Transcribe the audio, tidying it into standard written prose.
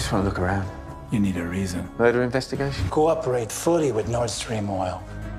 want to look around. You need a reason. Murder investigation? Cooperate fully with Nord Stream Oil.